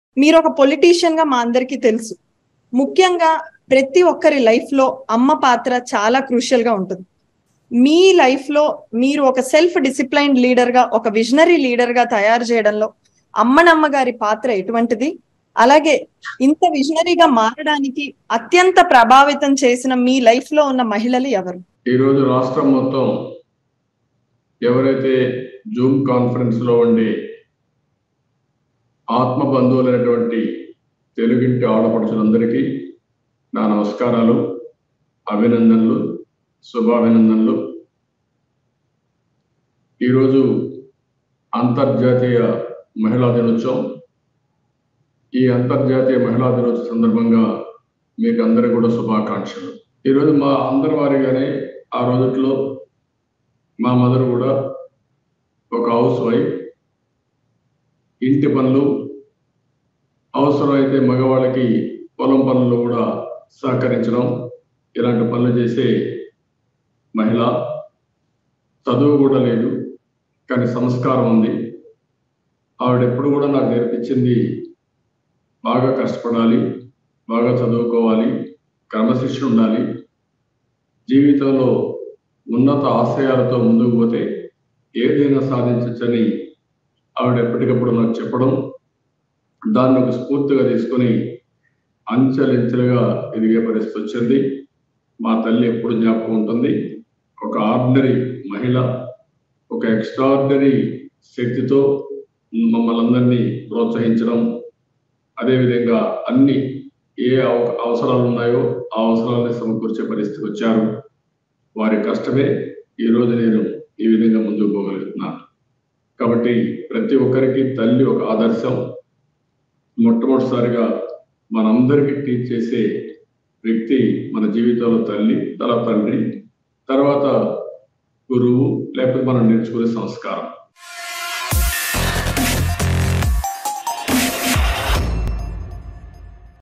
మీరు ఒక పొలిటీషియన్ గా మా అందరికీ తెలుసు. ముఖ్యంగా ప్రతి ఒక్కరి లైఫ్ లో అమ్మ పాత్ర చాలా క్రూషియల్ గా ఉంటుంది. మీ లైఫ్ లో మీరు ఒక సెల్ఫ్ డిసిప్లైన్డ్ లీడర్ గా, ఒక విజనరీ లీడర్ గా తయారు చేయడంలో అమ్మనమ్మ గారి పాత్ర ఎటువంటిది? అలాగే ఇంత విజనరీగా మారడానికి అత్యంత ప్రభావితం చేసిన మీ లైఫ్ లో ఉన్న మహిళలు ఎవరు? ఈ రోజు రాష్ట్రం మొత్తం ఎవరైతే జూమ్ కాన్ఫరెన్స్ లో ఉండి ఆత్మ బంధువులైనటువంటి తెలుగింటి ఆడపడుచులందరికీ నా నమస్కారాలు, అభినందనలు, శుభాభినందనలు. ఈరోజు అంతర్జాతీయ మహిళా దినోత్సవం. ఈ అంతర్జాతీయ మహిళా దినోత్సవం సందర్భంగా మీకు అందరికీ కూడా శుభాకాంక్షలు. ఈరోజు మా అందరి వారిగానే ఆ రోజుల్లో మా మదర్ కూడా ఒక హౌస్ వైఫ్. ఇంటి పనులు, అవసరమైతే మగవాళ్ళకి పొలం పనుల్లో కూడా సహకరించడం, ఇలాంటి పనులు చేసే మహిళ. చదువు కూడా లేదు, కానీ సంస్కారం ఉంది. ఆవిడ ఎప్పుడు కూడా నాకు నేర్పించింది బాగా కష్టపడాలి, బాగా చదువుకోవాలి, క్రమశిక్షణ ఉండాలి, జీవితంలో ఉన్నత ఆశయాలతో ముందుకు పోతే ఏదైనా సాధించవచ్చని ఆవిడ ఎప్పటికప్పుడు నాకు చెప్పడం, దాన్ని ఒక స్ఫూర్తిగా తీసుకొని అంచెలంచెలుగా ఎదిగే పరిస్థితి వచ్చింది. మా తల్లి ఎప్పుడు జ్ఞాపకం ఉంటుంది. ఒక ఆర్డినరీ మహిళ, ఒక ఎక్స్ట్రాఆర్డినరీ శక్తితో మమ్మల్ని అందరినీ ప్రోత్సహించడం, అదేవిధంగా అన్ని ఏ అవసరాలు ఉన్నాయో ఆ అవసరాలని సమకూర్చే పరిస్థితికి వచ్చారు. వారి కష్టమే ఈరోజు నేను ఈ విధంగా ముందుకు పోగలుగుతున్నాను. కాబట్టి ప్రతి ఒక్కరికి తల్లి ఒక ఆదర్శం. మొట్టమొదటిసారిగా మనందరికీ టీచ్ చేసే వ్యక్తి మన జీవితంలో తల్లి, తండ్రి, తర్వాత గురువు, లేకపోతే మనం నేర్చుకునే సంస్కారం.